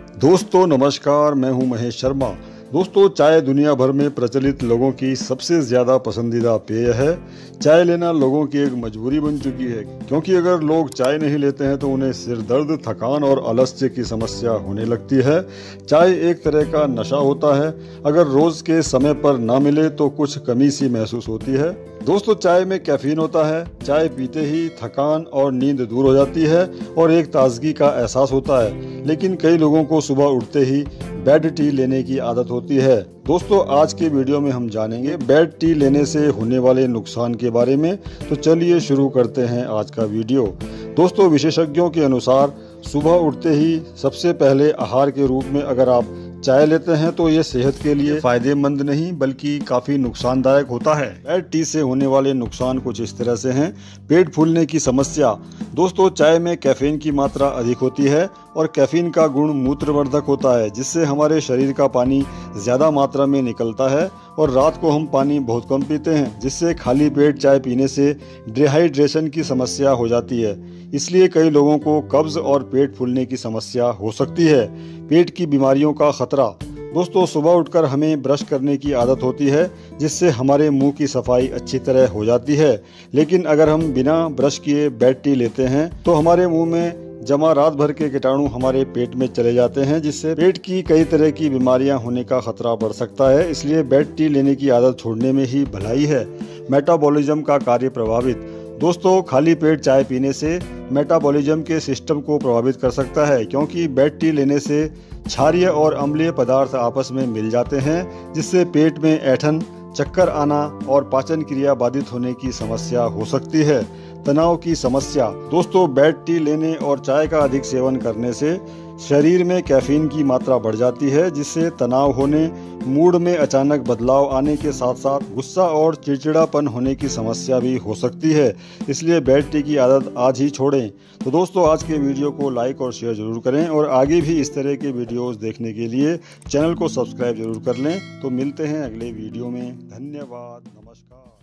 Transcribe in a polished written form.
दोस्तों नमस्कार, मैं हूं महेश शर्मा। दोस्तों, चाय दुनिया भर में प्रचलित लोगों की सबसे ज़्यादा पसंदीदा पेय है। चाय लेना लोगों की एक मजबूरी बन चुकी है, क्योंकि अगर लोग चाय नहीं लेते हैं तो उन्हें सिर दर्द, थकान और आलस्य की समस्या होने लगती है। चाय एक तरह का नशा होता है। अगर रोज़ के समय पर ना मिले तो कुछ कमी सी महसूस होती है। दोस्तों, चाय में कैफीन होता है। चाय पीते ही थकान और नींद दूर हो जाती है और एक ताजगी का एहसास होता है। लेकिन कई लोगों को सुबह उठते ही बेड टी लेने की आदत होती है। दोस्तों, आज के वीडियो में हम जानेंगे बेड टी लेने से होने वाले नुकसान के बारे में। तो चलिए शुरू करते हैं आज का वीडियो। दोस्तों, विशेषज्ञों के अनुसार सुबह उठते ही सबसे पहले आहार के रूप में अगर आप चाय लेते हैं तो ये सेहत के लिए फायदेमंद नहीं बल्कि काफ़ी नुकसानदायक होता है। बेड टी से होने वाले नुकसान कुछ इस तरह से हैं। पेट फूलने की समस्या। दोस्तों, चाय में कैफीन की मात्रा अधिक होती है और कैफीन का गुण मूत्रवर्धक होता है, जिससे हमारे शरीर का पानी ज़्यादा मात्रा में निकलता है और रात को हम पानी बहुत कम पीते हैं, जिससे खाली पेट चाय पीने से डिहाइड्रेशन की समस्या हो जाती है। इसलिए कई लोगों को कब्ज और पेट फूलने की समस्या हो सकती है। पेट की बीमारियों का खतरा। दोस्तों, सुबह उठकर हमें ब्रश करने की आदत होती है, जिससे हमारे मुंह की सफाई अच्छी तरह हो जाती है। लेकिन अगर हम बिना ब्रश किए बेड टी लेते हैं तो हमारे मुंह में जमा रात भर के कीटाणु हमारे पेट में चले जाते हैं, जिससे पेट की कई तरह की बीमारियां होने का खतरा बढ़ सकता है। इसलिए बेड टी लेने की आदत छोड़ने में ही भलाई है। मेटाबॉलिज्म का कार्य प्रभावित। दोस्तों, खाली पेट चाय पीने से मेटाबॉलिज्म के सिस्टम को प्रभावित कर सकता है, क्योंकि बेड टी लेने से क्षारीय और अम्लीय पदार्थ आपस में मिल जाते हैं, जिससे पेट में ऐंठन, चक्कर आना और पाचन क्रिया बाधित होने की समस्या हो सकती है। तनाव की समस्या। दोस्तों, बेड टी लेने और चाय का अधिक सेवन करने से शरीर में कैफीन की मात्रा बढ़ जाती है, जिससे तनाव होने, मूड में अचानक बदलाव आने के साथ साथ गुस्सा और चिड़चिड़ापन होने की समस्या भी हो सकती है। इसलिए बेड टी की आदत आज ही छोड़ें। तो दोस्तों, आज के वीडियो को लाइक और शेयर जरूर करें और आगे भी इस तरह के वीडियोस देखने के लिए चैनल को सब्सक्राइब जरूर कर लें। तो मिलते हैं अगले वीडियो में। धन्यवाद। नमस्कार।